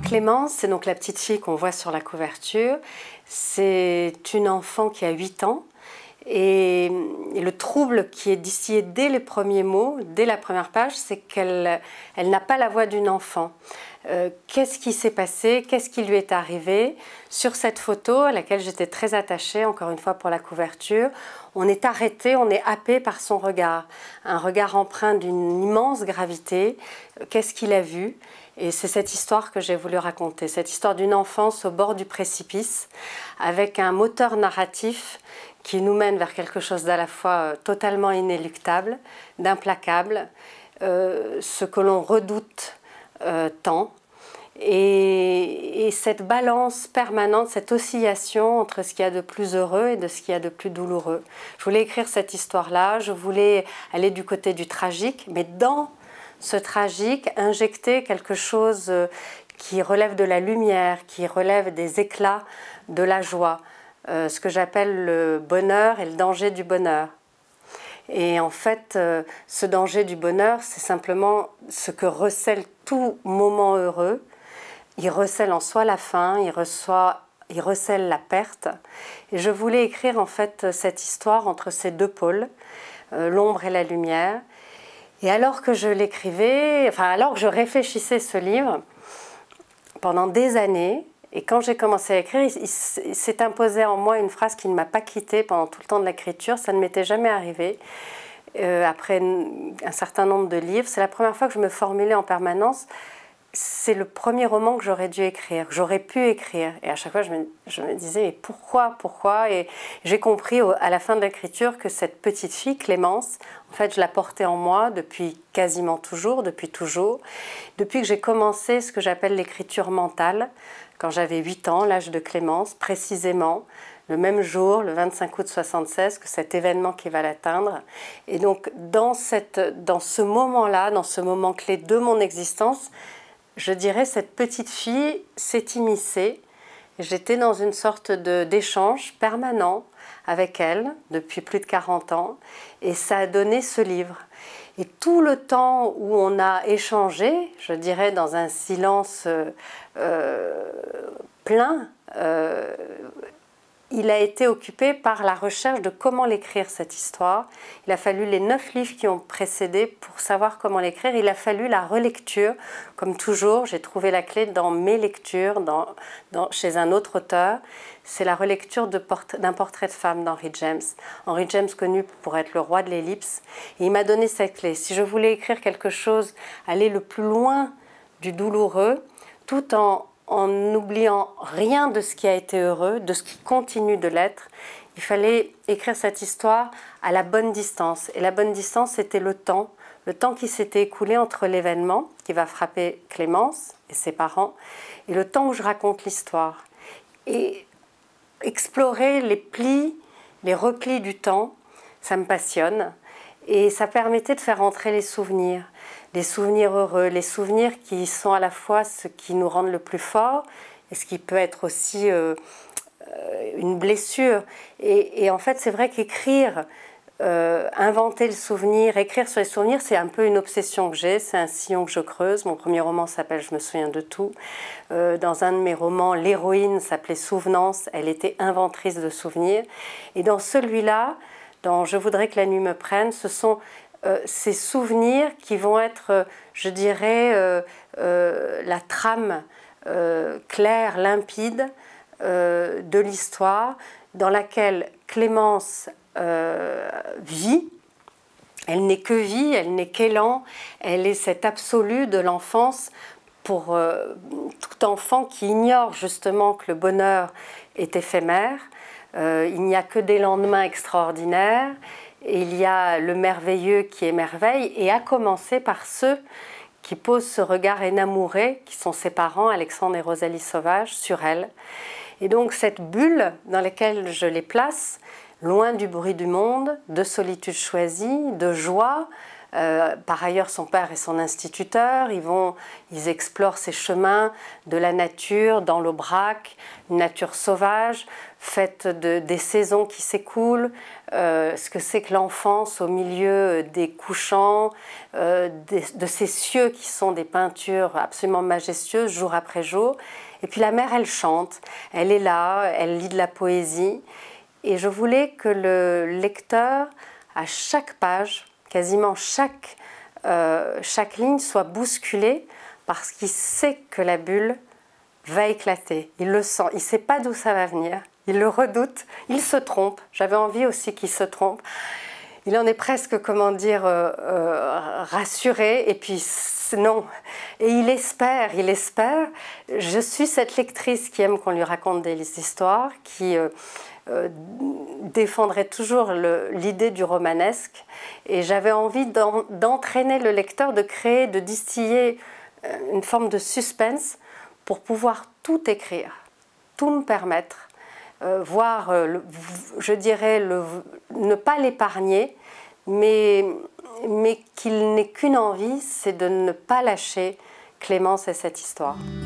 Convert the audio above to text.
Clémence, c'est donc la petite fille qu'on voit sur la couverture. C'est une enfant qui a 8 ans. Et le trouble qui est distillé dès les premiers mots, dès la première page, c'est qu'elle n'a pas la voix d'une enfant. Qu'est-ce qui s'est passé? Qu'est-ce qui lui est arrivé? Sur cette photo, à laquelle j'étais très attachée, encore une fois pour la couverture, on est arrêté, on est happé par son regard. Un regard empreint d'une immense gravité. Qu'est-ce qu'il a vu? Et c'est cette histoire que j'ai voulu raconter, cette histoire d'une enfance au bord du précipice, avec un moteur narratif qui nous mène vers quelque chose d'à la fois totalement inéluctable, d'implacable, ce que l'on redoute tant, et cette balance permanente, cette oscillation entre ce qu'il y a de plus heureux et de ce qu'il y a de plus douloureux. Je voulais écrire cette histoire-là, je voulais aller du côté du tragique, mais dans ce tragique, injecter quelque chose qui relève de la lumière, qui relève des éclats de la joie, ce que j'appelle le bonheur et le danger du bonheur. Et en fait, ce danger du bonheur, c'est simplement ce que recèle tout moment heureux. Il recèle en soi la faim, il recèle la perte. Et je voulais écrire en fait cette histoire entre ces deux pôles, l'ombre et la lumière. Et alors que je l'écrivais, alors que je réfléchissais ce livre, pendant des années, et quand j'ai commencé à écrire, il s'est imposé en moi une phrase qui ne m'a pas quittée pendant tout le temps de l'écriture. Ça ne m'était jamais arrivé. Après un certain nombre de livres, c'est la première fois que je me formulais en permanence. C'est le premier roman que j'aurais dû écrire, que j'aurais pu écrire. Et à chaque fois, je me disais, mais pourquoi? Et j'ai compris à la fin de l'écriture que cette petite fille, Clémence, en fait, je la portais en moi depuis quasiment toujours, depuis que j'ai commencé ce que j'appelle l'écriture mentale, quand j'avais 8 ans, l'âge de Clémence, précisément, le même jour, le 25 août 1976, que cet événement qui va l'atteindre. Et donc, dans ce moment-là, dans ce moment clé de mon existence, je dirais, cette petite fille s'est immiscée. J'étais dans une sorte d'échange permanent avec elle depuis plus de 40 ans et ça a donné ce livre. Et tout le temps où on a échangé, je dirais dans un silence plein, il a été occupé par la recherche de comment l'écrire cette histoire. Il a fallu les 9 livres qui ont précédé pour savoir comment l'écrire. Il a fallu la relecture. Comme toujours, j'ai trouvé la clé dans mes lectures, chez un autre auteur. C'est la relecture d'un portrait de femme d'Henry James. Henry James connu pour être le roi de l'ellipse. Et il m'a donné cette clé. Si je voulais écrire quelque chose, aller le plus loin du douloureux, tout en n'oubliant rien de ce qui a été heureux, de ce qui continue de l'être, il fallait écrire cette histoire à la bonne distance. Et la bonne distance, c'était le temps qui s'était écoulé entre l'événement qui va frapper Clémence et ses parents, et le temps où je raconte l'histoire. Et explorer les plis, les replis du temps, ça me passionne. Et ça permettait de faire entrer les souvenirs heureux, les souvenirs qui sont à la fois ce qui nous rendent le plus fort et ce qui peut être aussi une blessure. Et en fait, c'est vrai qu'écrire, inventer le souvenir, écrire sur les souvenirs, c'est un peu une obsession que j'ai, c'est un sillon que je creuse. Mon premier roman s'appelle « Je me souviens de tout ». Dans un de mes romans, l'héroïne s'appelait « Souvenance », elle était inventrice de souvenirs. Et dans celui-là, dans « Je voudrais que la nuit me prenne », ce sont ces souvenirs qui vont être, je dirais, la trame claire, limpide de l'histoire dans laquelle Clémence vit. Elle n'est que vie, elle n'est qu'élan, elle est cet absolu de l'enfance pour tout enfant qui ignore justement que le bonheur est éphémère. Il n'y a que des lendemains extraordinaires. Et il y a le merveilleux qui émerveille, et à commencer par ceux qui posent ce regard énamouré, qui sont ses parents, Alexandre et Rosalie Sauvage, sur elle. Et donc cette bulle dans laquelle je les place, loin du bruit du monde, de solitude choisie, de joie. Par ailleurs, son père est son instituteur, ils explorent ces chemins de la nature, dans l'Aubrac, une nature sauvage, faite des saisons qui s'écoulent, ce que c'est que l'enfance au milieu des couchants, de ces cieux qui sont des peintures absolument majestueuses jour après jour. Et puis la mère, elle chante, elle est là, elle lit de la poésie. Et je voulais que le lecteur, à chaque page, quasiment chaque ligne soit bousculée parce qu'il sait que la bulle va éclater. Il le sent, il ne sait pas d'où ça va venir, il le redoute, il se trompe. J'avais envie aussi qu'il se trompe. Il en est presque, comment dire, rassuré, et puis non. Et il espère. Je suis cette lectrice qui aime qu'on lui raconte des histoires, qui défendrait toujours l'idée du romanesque. Et j'avais envie d'entraîner le lecteur, de créer, de distiller une forme de suspense pour pouvoir tout écrire, tout me permettre. Voir, je dirais, ne pas l'épargner, mais qu'il n'ait qu'une envie, c'est de ne pas lâcher Clémence et cette histoire.